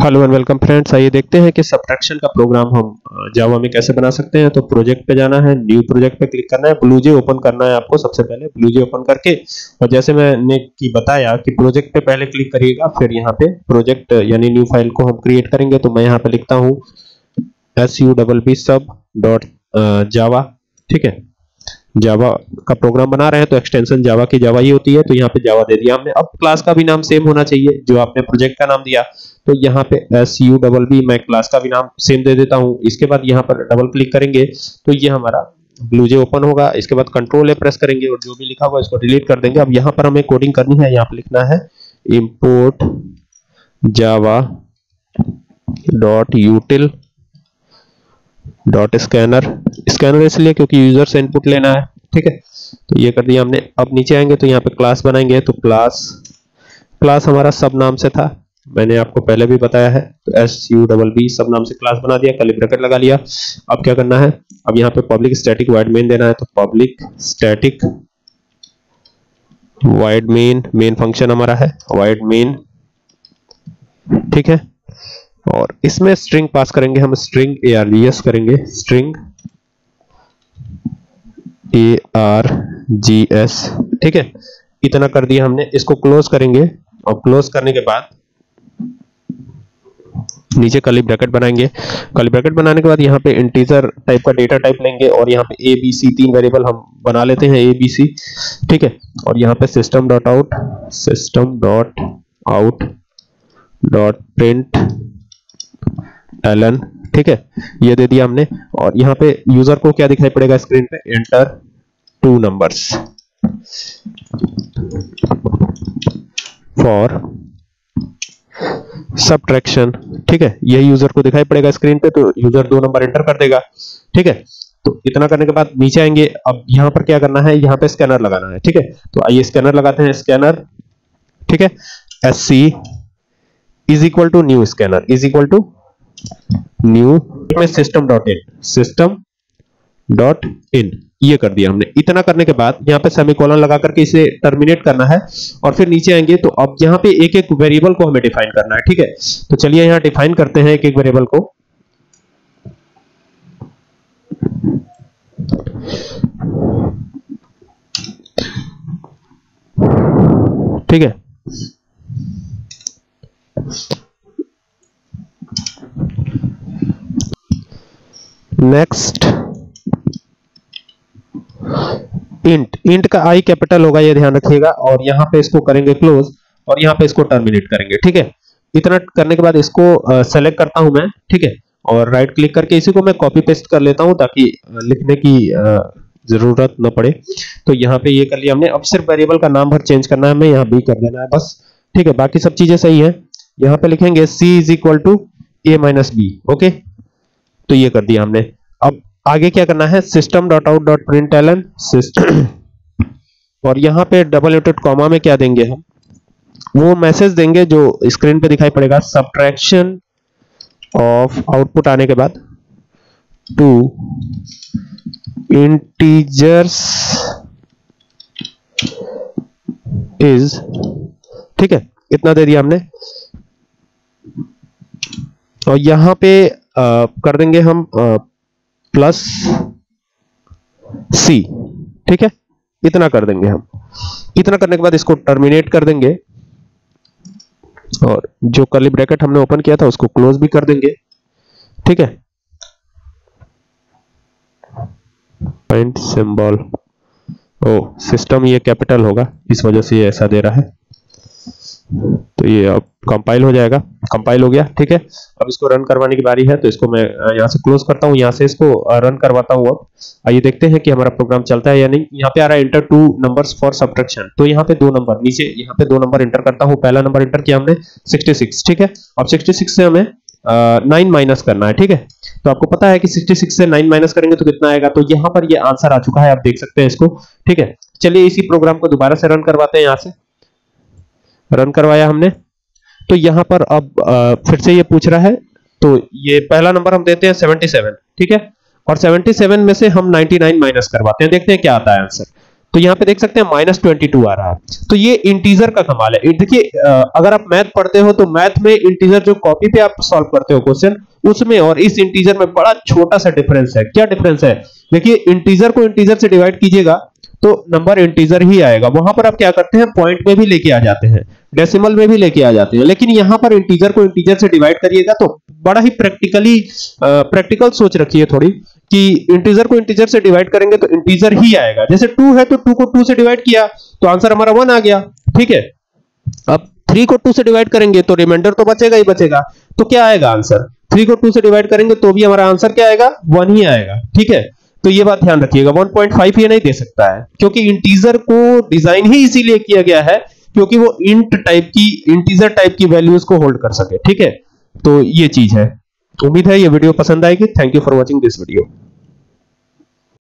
Hello and welcome friends. आइए देखते हैं कि सब्ट्रैक्शन का प्रोग्राम हम जावा में कैसे बना सकते हैं। तो प्रोजेक्ट पे जाना है, न्यू प्रोजेक्ट पे क्लिक करना है, ब्लूजे ओपन करना है आपको। सबसे पहले ब्लूजे ओपन करके, और जैसे मैंने बताया कि प्रोजेक्ट पे पहले क्लिक करिएगा, फिर यहाँ पे प्रोजेक्ट यानी न्यू फाइल को हम क्रिएट करेंगे। तो मैं यहाँ पे लिखता हूँ sub.java। ठीक है, जावा का प्रोग्राम बना रहे हैं तो एक्सटेंशन जावा की जावा ही होती है, तो यहाँ पे जावा दे दिया हमने। अब क्लास का भी नाम सेम होना चाहिए जो आपने प्रोजेक्ट का नाम दिया, तो यहाँ पे SUBB मैं क्लास का भी नाम सेम दे देता हूँ। इसके बाद यहाँ पर डबल क्लिक करेंगे तो ये हमारा ब्लूजे ओपन होगा। इसके बाद Ctrl A प्रेस करेंगे और जो भी लिखा हुआ इसको डिलीट कर देंगे। अब यहाँ पर हमें कोडिंग करनी है, यहाँ पे लिखना है import java.util .scanner। स्कैनर इसलिए क्योंकि यूजर से इनपुट लेना है। ठीक है, तो ये कर दिया हमने। अब नीचे आएंगे तो यहाँ पे क्लास बनाएंगे। तो क्लास हमारा सब नाम से था, मैंने आपको पहले भी बताया है। तो SUBB सब नाम से क्लास बना दिया, कर्ली ब्रैकेट लगा लिया। अब क्या करना है, अब यहाँ पे पब्लिक स्टैटिक वॉइड मेन देना है। तो public static void main function हमारा है वॉइड मेन। ठीक है, और इसमें स्ट्रिंग पास करेंगे हम, स्ट्रिंग ARGS करेंगे, स्ट्रिंग ARGS। ठीक है, इतना कर दिया हमने। इसको क्लोज करेंगे और क्लोज करने के बाद नीचे कर्ली ब्रैकेट बनाएंगे। कर्ली ब्रैकेट बनाने के बाद यहाँ पे इंटीजर टाइप का डेटा टाइप लेंगे और यहाँ पे ABC 3 वेरिएबल हम बना लेते हैं, ABC। ठीक है, और यहाँ पे system.out.println। ठीक है, ये दे दिया हमने। और यहाँ पे यूजर को क्या दिखाई पड़ेगा स्क्रीन पे, एंटर 2 नंबर्स फॉर सब्ट्रैक्शन। ठीक है, यही यूजर को दिखाई पड़ेगा स्क्रीन पे, तो यूजर 2 नंबर एंटर कर देगा। ठीक है, तो इतना करने के बाद नीचे आएंगे। अब यहाँ पर क्या करना है, यहाँ पे स्कैनर लगाना है। ठीक है, तो आइए स्कैनर लगाते हैं, स्कैनर। ठीक है, SC is equal to new scanner is equal to new में system.in ये कर दिया हमने। इतना करने के बाद यहाँ पे सेमीकोलन लगा करके इसे टर्मिनेट करना है और फिर नीचे आएंगे। तो अब यहाँ पे एक एक वेरिएबल को हमें डिफाइन करना है। ठीक है, तो चलिए यहाँ डिफाइन करते हैं एक एक वेरिएबल को। ठीक है, नेक्स्ट इंट का I कैपिटल होगा, ये ध्यान रखिएगा। और यहाँ पे इसको करेंगे क्लोज और यहाँ पे इसको टर्मिनेट करेंगे। ठीक है, इतना करने के बाद इसको सेलेक्ट करता हूं मैं। ठीक है, और राइट क्लिक करके इसी को मैं कॉपी पेस्ट कर लेता हूं ताकि लिखने की जरूरत न पड़े। तो यहाँ पे ये कर लिया हमने। अब सिर्फ वेरिएबल का नाम भर चेंज करना है हमें, यहाँ B कर देना है बस। ठीक है, बाकी सब चीजें सही है। यहाँ पे लिखेंगे C is equal to A-B। Okay, तो ये कर दिया हमने। अब आगे क्या करना है, system.out.println सिस्टम, और यहाँ पे डबल इनवर्टेड कॉमा में क्या देंगे हम, वो मैसेज देंगे जो स्क्रीन पे दिखाई पड़ेगा, सब्ट्रैक्शन ऑफ आउटपुट आने के बाद टू इंटीजर्स इज। ठीक है, इतना दे दिया हमने। और यहाँ पे कर देंगे हम प्लस C। ठीक है, इतना कर देंगे हम। इतना करने के बाद इसको टर्मिनेट कर देंगे और जो कर्ली ब्रैकेट हमने ओपन किया था उसको क्लोज भी कर देंगे। ठीक है, पॉइंट सिंबल, सिस्टम ये कैपिटल होगा, इस वजह से ये ऐसा दे रहा है। तो ये अब कंपाइल हो जाएगा, कंपाइल हो गया। ठीक है, अब इसको रन करवाने की बारी है। तो इसको मैं यहाँ से क्लोज करता हूँ, यहाँ से इसको रन करवाता हूँ। अब आइए देखते हैं कि हमारा प्रोग्राम चलता है या नहीं। यहाँ पे आ रहा है एंटर 2 नंबर्स फॉर सब्ट्रैक्शन। तो यहाँ पे 2 नंबर नीचे, यहाँ पे 2 नंबर एंटर करता हूँ। पहला नंबर एंटर किया हमने 66। ठीक है, अब 66 से हमें 9 माइनस करना है। ठीक है, तो आपको पता है कि 66 से 9 माइनस करेंगे तो कितना आएगा। तो यहाँ पर ये आंसर आ चुका है, आप देख सकते हैं इसको। ठीक है, चलिए इसी प्रोग्राम को दोबारा से रन करवाते हैं। यहाँ से रन करवाया हमने, तो यहाँ पर अब फिर से ये पूछ रहा है। तो ये पहला नंबर हम देते हैं 77। ठीक है, और 77 में से हम 99 माइनस करवाते हैं, देखते हैं क्या आता है आंसर। तो यहाँ पे देख सकते हैं -22 आ रहा है। तो ये इंटीजर का कमाल है। देखिए अगर आप मैथ पढ़ते हो तो मैथ में इंटीजर जो कॉपी पे आप सॉल्व करते हो क्वेश्चन, उसमें और इस इंटीजर में बड़ा छोटा सा डिफरेंस है। क्या डिफरेंस है? देखिए इंटीजर को इंटीजर से डिवाइड कीजिएगा तो नंबर इंटीजर ही आएगा। वहां पर आप क्या करते हैं, पॉइंट में भी लेके आ जाते हैं, डेसिमल में भी लेके आ जाते हैं, लेकिन यहां पर इंटीजर को इंटीजर से डिवाइड करिएगा तो बड़ा ही प्रैक्टिकल सोच रखिए थोड़ी, कि इंटीजर को इंटीजर से डिवाइड करेंगे तो इंटीजर ही आएगा। जैसे 2 है तो 2 को 2 से डिवाइड किया तो आंसर हमारा 1 आ गया, ठीक है। अब 3 को 2 से डिवाइड करेंगे तो रिमाइंडर तो बचेगा ही बचेगा, तो क्या आएगा आंसर? 3 को 2 से डिवाइड करेंगे तो भी हमारा आंसर क्या आएगा? 1 ही आएगा, ठीक है। तो ये बात ध्यान रखिएगा, 1.5 ये नहीं दे सकता है, क्योंकि इंटीजर को डिजाइन ही इसीलिए किया गया है क्योंकि वो इंटीजर टाइप की वैल्यूज को होल्ड कर सके, ठीक है। तो ये चीज है। उम्मीद है ये वीडियो पसंद आएगी। Thank you for watching this video.